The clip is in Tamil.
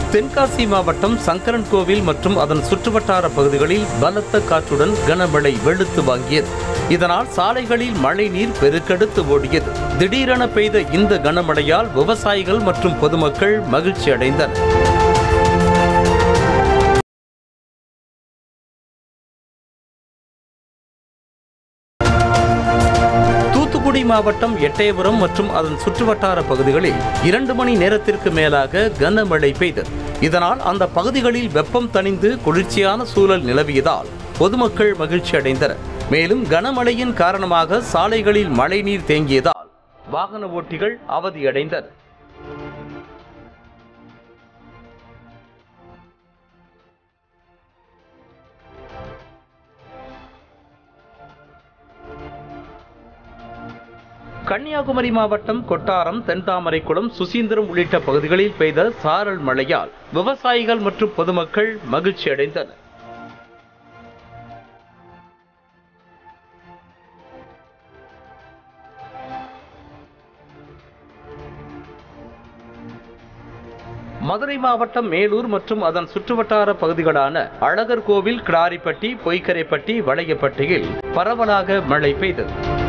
தென்காசி மாவட்டம் சங்கரன்கோவில் மற்றும் அதன் சுற்றுவட்டார பகுதிகளில் பலத்த காற்றுடன் கனமழை வெளுத்து வாங்கியது. இதனால் சாலைகளில் மழைநீர் பெருக்கெடுத்து ஓடியது. திடீரென பெய்த இந்த கனமழையால் விவசாயிகள் மற்றும் பொதுமக்கள் மகிழ்ச்சி அடைந்தனர். தூத்துக்குடி மாவட்டம் எட்டயபுரம் மற்றும் அதன் சுற்றுவட்டார பகுதிகளில் 2 மணி நேரத்திற்கு மேலாக கனமழை பெய்தது. இதனால் அந்த பகுதிகளில் வெப்பம் தணிந்து குளிர்ச்சியான சூழல் நிலவியதால் பொதுமக்கள் மகிழ்ச்சி அடைந்தனர். மேலும் கனமழையின் காரணமாக சாலைகளில் மழைநீர் தேங்கியதால் வாகன ஓட்டிகள் அவதியடைந்தனர். கன்னியாகுமரி மாவட்டம் கொட்டாரம், தென்தாமரைக்குளம், சுசீந்திரம் உள்ளிட்ட பகுதிகளில் பெய்த சாரல் மழையால் விவசாயிகள் மற்றும் பொதுமக்கள் மகிழ்ச்சி அடைந்தனர். மதுரை மாவட்டம் மேலூர் மற்றும் அதன் சுற்றுவட்டார பகுதிகளான அழகர் கோவில், கிடாரிப்பட்டி, பொய்க்கரைப்பட்டி, வளையப்பட்டியில் பரவலாக மழை பெய்தது.